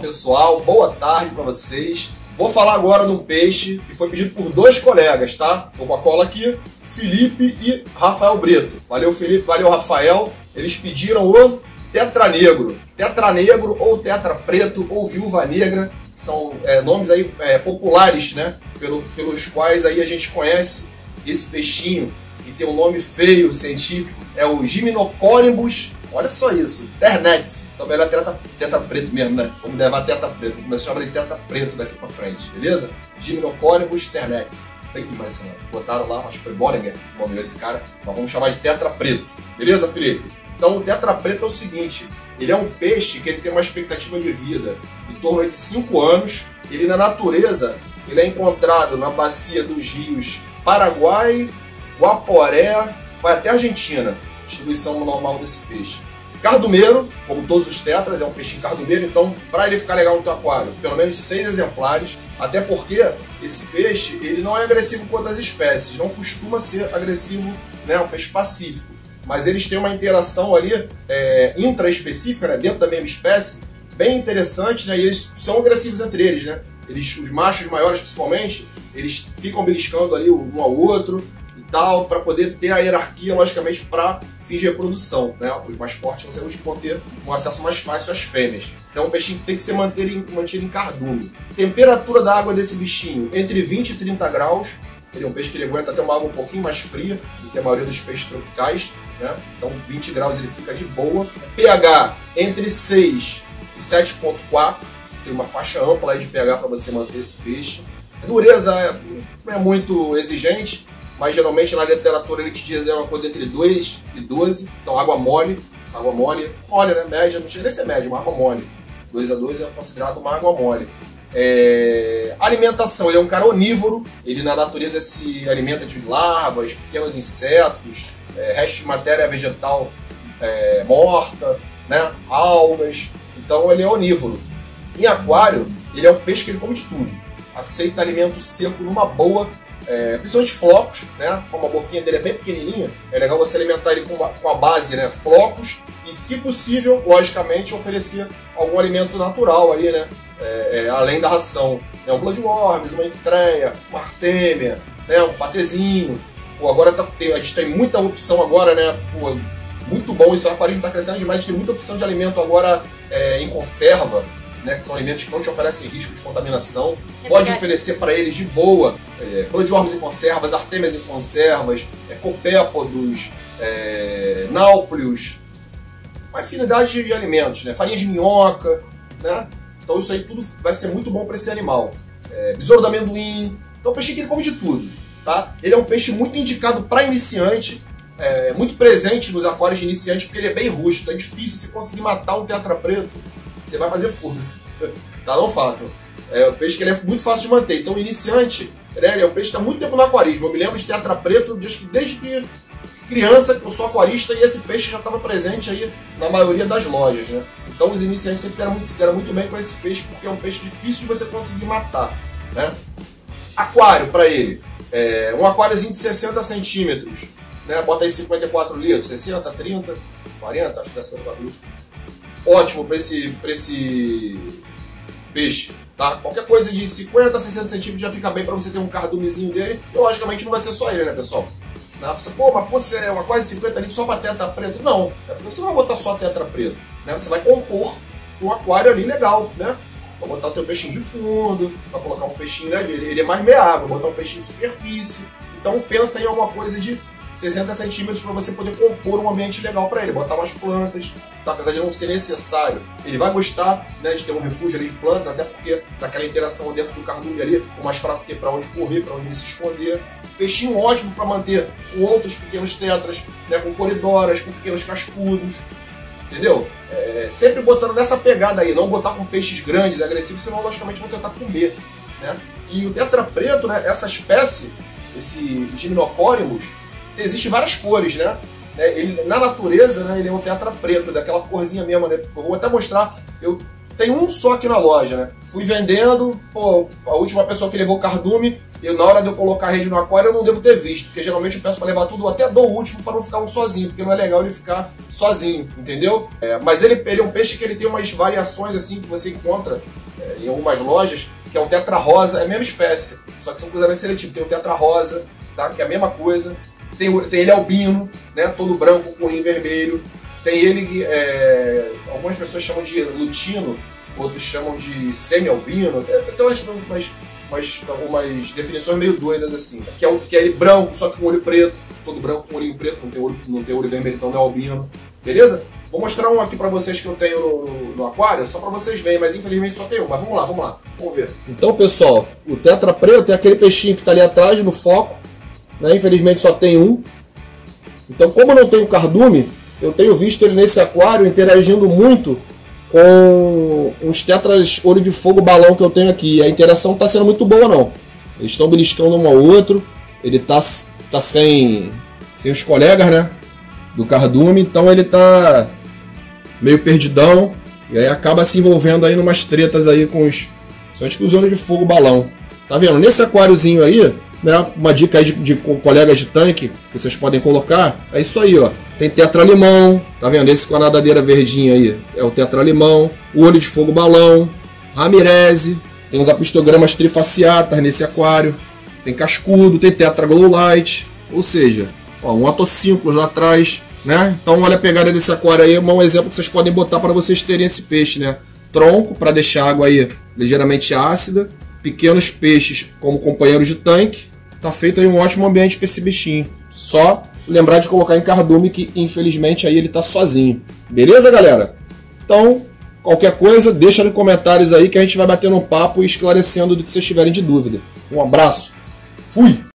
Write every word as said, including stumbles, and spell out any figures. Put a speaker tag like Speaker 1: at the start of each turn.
Speaker 1: pessoal, boa tarde para vocês. Vou falar agora de um peixe que foi pedido por dois colegas, tá? Tô com a cola aqui, Felipe e Rafael Brito. Valeu, Felipe, valeu, Rafael. Eles pediram o tetra negro. Tetra negro ou tetra preto ou viúva negra são é, nomes aí é, populares, né? Pelo, pelos quais aí a gente conhece esse peixinho e tem um nome feio científico, é o Gymnocorymbus. Olha só isso, Ternets. Então melhor tetra, tetra preto mesmo, né? Vamos levar tetra preto. Vamos começar a chamar de tetra preto daqui pra frente, beleza? Gymnocorymbus Ternets. Feio demais esse nome. Botaram lá, acho que foi Bollinger, o nome desse cara. Mas vamos chamar de tetra preto. Beleza, Felipe? Então o tetra preto é o seguinte, ele é um peixe que ele tem uma expectativa de vida em torno de cinco anos. Ele na natureza, ele é encontrado na bacia dos rios Paraguai, Guaporé, vai até a Argentina. Distribuição normal desse peixe. Cardumeiro, como todos os tetras, é um peixinho cardumeiro, então para ele ficar legal no teu aquário, pelo menos seis exemplares, até porque esse peixe ele não é agressivo com outras espécies, não costuma ser agressivo, né, um peixe pacífico, mas eles têm uma interação ali é, intraespecífica, né, dentro da mesma espécie, bem interessante, né, e eles são agressivos entre eles, né, eles, os machos maiores principalmente, eles ficam beliscando ali um ao outro, tal, para poder ter a hierarquia, logicamente, para fins de reprodução, né? Os mais fortes você vão ter um acesso mais fácil às fêmeas. Então, o peixinho tem que ser mantido em, mantido em cardume. Temperatura da água desse bichinho, entre vinte e trinta graus. Ele é um peixe que ele aguenta até uma água um pouquinho mais fria do que a maioria dos peixes tropicais, né? Então, vinte graus ele fica de boa. pH entre seis e sete ponto quatro. Tem uma faixa ampla aí de pH para você manter esse peixe. A dureza é, não é muito exigente, mas geralmente na literatura ele te diz uma coisa entre dois e doze, então água mole, água mole, mole, né? Média, não chega nem a ser média, uma água mole. dois a doze é considerado uma água mole. É... Alimentação, ele é um cara onívoro, ele na natureza se alimenta de larvas, pequenos insetos, é, restos de matéria vegetal é, morta, né? Algas, então ele é onívoro. Em aquário, ele é um peixe que ele come de tudo, aceita alimento seco numa boa. É, principalmente flocos, né? Como a boquinha dele é bem pequenininha, é legal você alimentar ele com, uma, com a base, né? Flocos e, se possível, logicamente, oferecer algum alimento natural ali, né? É, é, além da ração. É um bloodworms, uma enctreia, uma artêmia, né? Um patezinho. Pô, agora tá, tem, a gente tem muita opção agora, né? Pô, muito bom, isso, o aquarismo está crescendo demais, a gente tem muita opção de alimento agora é, em conserva, né, que são alimentos que não te oferecem risco de contaminação. É Pode verdade. oferecer para eles de boa é, bloodworms em conservas, artêmias em conservas, é, copépodos, é, náuplios, uma infinidade de alimentos, né, farinha de minhoca, né? Então isso aí tudo vai ser muito bom para esse animal. É, besouro do amendoim, então o peixe que ele come de tudo, tá? Ele é um peixe muito indicado para iniciante, é, muito presente nos aquários de iniciante, porque ele é bem rústico, é difícil você conseguir matar um tetra preto. Você vai fazer força, tá? Não fácil. É um peixe que ele é muito fácil de manter. Então, o iniciante, né, ele é um peixe que está muito tempo no aquarismo. Eu me lembro de tetra preto desde, desde que criança, que eu sou aquarista, e esse peixe já estava presente aí na maioria das lojas, né? Então, os iniciantes sempre deram muito, deram muito bem com esse peixe, porque é um peixe difícil de você conseguir matar, né? Aquário, para ele, é um aquáriozinho de sessenta centímetros, né? Bota aí cinquenta e quatro litros, sessenta, trinta, quarenta, acho que dá cinquenta litros. Ótimo para esse, pra esse peixe, tá? Qualquer coisa de cinquenta a sessenta centímetros já fica bem para você ter um cardumezinho dele. E logicamente não vai ser só ele, né, pessoal? Não, você, pô, mas pô, você é um aquário de cinquenta litros só para tetra preto? Não, é porque você não vai botar só tetra preto, né? Você vai compor um aquário ali legal, né? Vai botar o teu peixinho de fundo, vai colocar um peixinho, né? Ele, ele é mais meia água, botar um peixinho de superfície. Então pensa em alguma coisa de sessenta centímetros para você poder compor um ambiente legal para ele, botar umas plantas, tá? Apesar de não ser necessário. Ele vai gostar, né, de ter um refúgio ali de plantas, até porque daquela interação dentro do cardume ali, o mais fraco ter para onde correr, para onde ele se esconder. Peixinho ótimo para manter com outros pequenos tetras, né, com coridoras, com pequenos cascudos, entendeu? É, sempre botando nessa pegada aí, não botar com peixes grandes, agressivos, senão logicamente vão tentar comer, né? E o tetra preto, né, essa espécie, esse Gymnocorymbus, existem várias cores, né? Ele, na natureza, né, ele é um tetra preto, daquela corzinha mesmo, né? Eu vou até mostrar. Eu tenho um só aqui na loja, né? Fui vendendo, pô, a última pessoa que levou cardume e na hora de eu colocar a rede no aquário eu não devo ter visto, porque geralmente eu peço para levar tudo, até dou o último para não ficar um sozinho, porque não é legal ele ficar sozinho, entendeu? É, mas ele, ele é um peixe que ele tem umas variações assim que você encontra é, em algumas lojas, que é o tetra rosa, é a mesma espécie, só que são cruzamentos seletivos. Tem o tetra rosa, tá? Que é a mesma coisa. Tem, tem ele albino, né? Todo branco com olhinho vermelho. Tem ele, é, algumas pessoas chamam de lutino, outros chamam de semi-albino. É, tem umas, umas, umas, umas definições meio doidas assim. Que é, o, que é ele branco, só que com olho preto. Todo branco com olhinho preto, não tem olho, não tem olho vermelho, então não é albino. Beleza? Vou mostrar um aqui pra vocês que eu tenho no, no aquário, só pra vocês verem, mas infelizmente só tem um. Mas vamos lá, vamos lá, vamos ver. Então, pessoal, o tetra preto é aquele peixinho que tá ali atrás, no foco, né? Infelizmente só tem um. Então, como eu não tenho cardume, eu tenho visto ele nesse aquário interagindo muito com uns tetras olho de fogo balão que eu tenho aqui. A interação não tá sendo muito boa, não. Eles estão beliscando um ao outro, ele tá, tá sem, sem os colegas, né? Do cardume, então ele tá meio perdidão, e aí acaba se envolvendo aí numas tretas aí com os, somente com os olhos de fogo balão. Tá vendo? Nesse aquáriozinho aí, né, uma dica aí de, de colegas de tanque que vocês podem colocar, é isso aí, ó. Tem tetra limão, tá vendo? Esse com a nadadeira verdinha aí é o tetra limão, o olho de fogo balão, ramirese, tem os apistogramas trifaciatas nesse aquário, tem cascudo, tem tetra glow light, ou seja, ó, um atocínclos lá atrás, né? Então olha a pegada desse aquário aí, é um exemplo que vocês podem botar para vocês terem esse peixe, né? Tronco, para deixar a água aí ligeiramente ácida, pequenos peixes como companheiros de tanque, tá feito aí um ótimo ambiente para esse bichinho. Só lembrar de colocar em cardume, que infelizmente aí ele tá sozinho. Beleza, galera? Então, qualquer coisa, deixa nos comentários aí que a gente vai batendo um papo e esclarecendo do que vocês tiverem de dúvida. Um abraço, fui!